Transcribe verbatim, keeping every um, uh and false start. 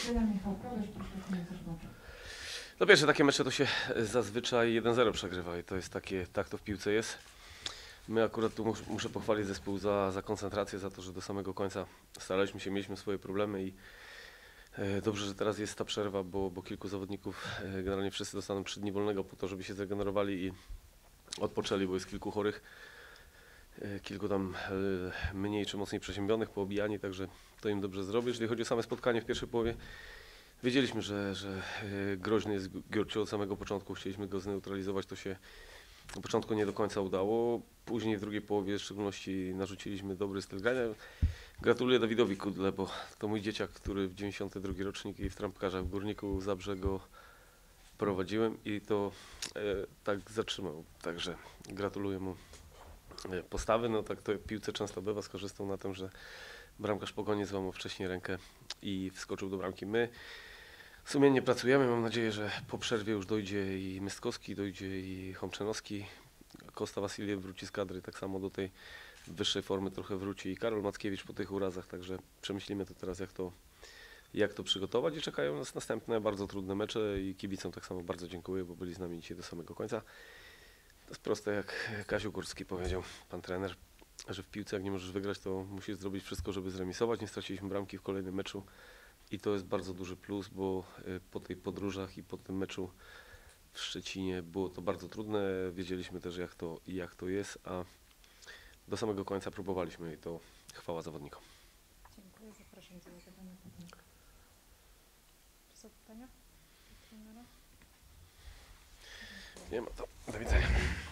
Trener Michał Prodoś, proszę o komentarz meczu. No pierwsze takie mecze to się zazwyczaj jeden zero przegrywa i to jest takie, tak to w piłce jest. My akurat tu mus, muszę pochwalić zespół za, za koncentrację, za to, że do samego końca staraliśmy się, mieliśmy swoje problemy i e, dobrze, że teraz jest ta przerwa, bo, bo kilku zawodników, e, generalnie wszyscy dostaną trzy dni wolnego po to, żeby się zregenerowali i odpoczęli, bo jest kilku chorych, e, kilku tam e, mniej czy mocniej przeziębionych, poobijani, także to im dobrze zrobi. Jeżeli chodzi o same spotkanie w pierwszej połowie, wiedzieliśmy, że, że e, groźny jest Giurciu od samego początku, chcieliśmy go zneutralizować, to się na początku nie do końca udało, później w drugiej połowie w szczególności narzuciliśmy dobry styl grania. Gratuluję Dawidowi Kudle, bo to mój dzieciak, który w dziewięćdziesiąty drugi rocznik i w trampkarzach w Górniku Zabrze go prowadziłem i to e, tak zatrzymał. Także gratuluję mu e, postawy. No tak to w piłce często bywa, skorzystał na tym, że bramkarz Pogoni złamał wcześniej rękę i wskoczył do bramki. My sumiennie pracujemy, mam nadzieję, że po przerwie już dojdzie i Mystkowski, dojdzie i Chomczanowski. Kosta Wasiliew wróci z kadry, tak samo do tej wyższej formy trochę wróci i Karol Mackiewicz po tych urazach, także przemyślimy to teraz, jak to, jak to przygotować i czekają nas następne bardzo trudne mecze i kibicom tak samo bardzo dziękuję, bo byli z nami dzisiaj do samego końca. To jest proste, jak Kasiu Górski powiedział, pan trener, że w piłce jak nie możesz wygrać, to musisz zrobić wszystko, żeby zremisować. Nie straciliśmy bramki w kolejnym meczu. I to jest bardzo duży plus, bo po tej podróżach i po tym meczu w Szczecinie było to bardzo trudne. Wiedzieliśmy też, jak to, jak to jest, a do samego końca próbowaliśmy i to chwała zawodnikom. Dziękuję, zapraszam do zadania pytań. Czy są pytania do trenera? Nie ma to. Do widzenia.